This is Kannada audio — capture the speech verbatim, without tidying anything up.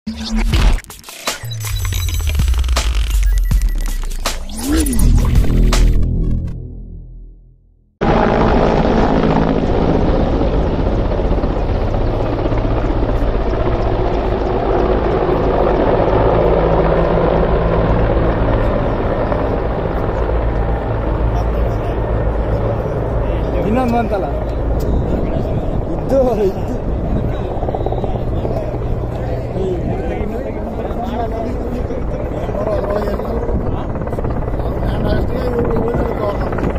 ಇನ್ನೊಂದು ಅಂತಲ್ಲ ಇದ್ದು ಇದ್ದು and I still will call them.